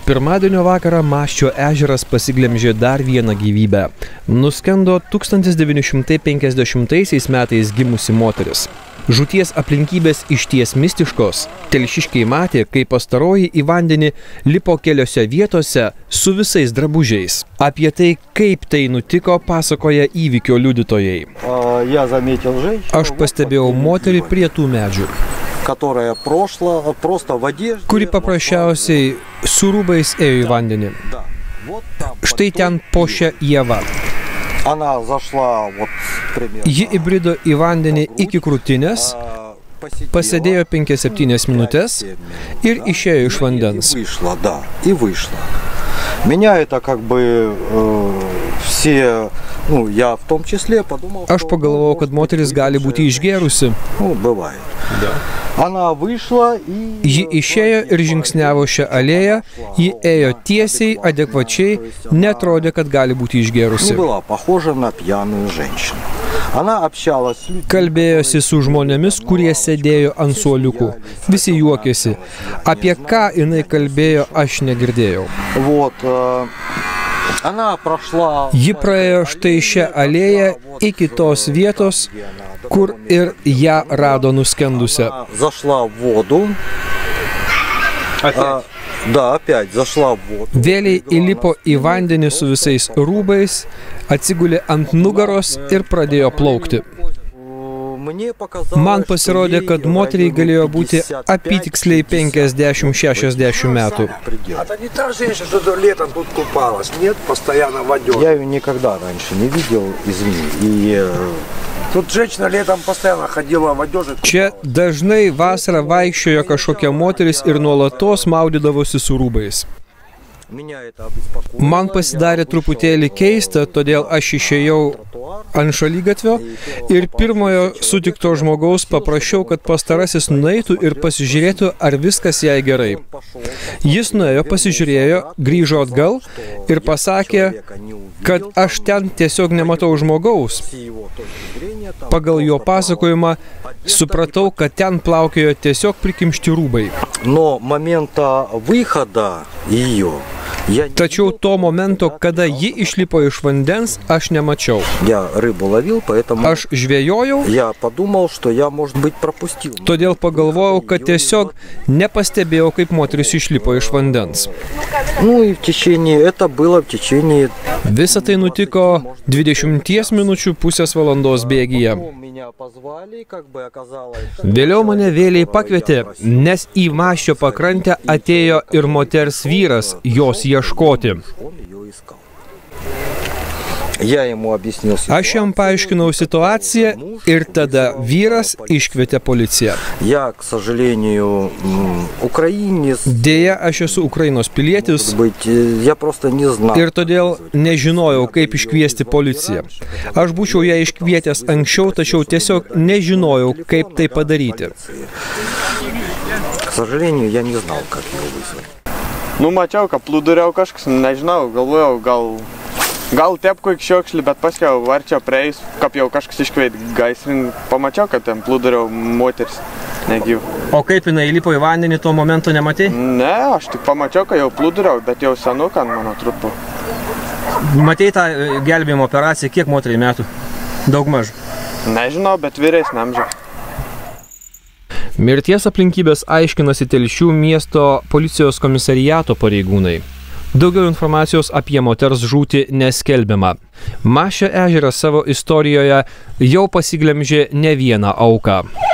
Pirmadienio vakarą Maščio ežeras pasiglemžė dar vieną gyvybę. Nuskendo 1950 metais gimusi moteris. Žūties aplinkybės išties mistiškos. Telšiškiai matė, kai pastaroji į vandenį lipo keliose vietose su visais drabužiais. Apie tai, kaip tai nutiko, pasakoja įvykio liudytojai. Aš pastebėjau moterį prie tų medžių, kuri paprasčiausiai su rūbais ėjo į vandenį. Štai ten po šią ievą. Ji įbrido į vandenį iki krūtinės, pasėdėjo 5-7 minutės ir išėjo iš vandens. Aš pagalvojau, kad moteris gali būti išgėrusi. Ji išėjo ir žingsniavo šią alėją, ji ėjo tiesiai, adekvačiai, netrodė, kad gali būti išgėrusi. Kalbėjosi su žmonėmis, kurie sėdėjo ant suoliukų. Visi juokėsi. Apie ką jinai kalbėjo, aš negirdėjau. Ji praėjo štai šią alėją iki tos vietos, kur ir ją rado nuskendusią. Vėliai įlipo į vandenį su visais rūbais, atsigulė ant nugaros ir pradėjo plaukti. Man pasirodė, kad moteriai galėjo būti apytiksliai 50-60 metų. Čia dažnai vasarą vaikščiojo kažkokia moteris ir nuolatos maudydavosi su rūbais. Man pasidarė truputėlį keista, todėl aš išėjau ant šaligatvio ir pirmojo sutikto žmogaus paprašiau, kad pastarasis nueitų ir pasižiūrėtų, ar viskas jai gerai. Jis nuėjo, pasižiūrėjo, grįžo atgal ir pasakė, kad aš ten tiesiog nematau žmogaus. Pagal jo pasakojimą supratau, kad ten plaukiojo tiesiog prikimšti rūbai. Tačiau to momento, kada ji išlipo iš vandens, aš nemačiau. Aš žvejojau, todėl pagalvojau, kad tiesiog nepastebėjau, kaip moteris išlipo iš vandens. Visa tai nutiko 20 minučių pusės valandos bėgyje. Vėliau mane vėliai pakvietė, nes į Maščio pakrantę atėjo ir moters vyras jos ieškoti. Aš jam paaiškinau situaciją ir tada vyras iškvietė policiją. Deja, aš esu Ukrainos pilietis ir todėl nežinojau, kaip iškviesti policiją. Aš būčiau ją iškvietęs anksčiau, tačiau tiesiog nežinojau, kaip tai padaryti. Mačiau, kad plūduriau kažkas, nežinau, galvojau, gal tepku iki šiokšlį, bet paskiau arčiau prieis, kaip jau kažkas iškveit gaisrin, pamačiau, kad ten plūduriau moteris negyvų. O kaip jinai įlipo į vandenį, tuo momentu nematei? Ne, aš tik pamačiau, kad jau plūduriau, bet jau senuką, mano trupu. Matei tą gelbėjimo operaciją, kiek moteriai metų? Daugmaž? Nežinau, bet vyresnė amžiaus. Mirties aplinkybės aiškinasi Telšių miesto policijos komisariato pareigūnai. Daugiau informacijos apie moters žūtį neskelbiama. Maščio ežeras savo istorijoje jau pasiglemžė ne vieną auką.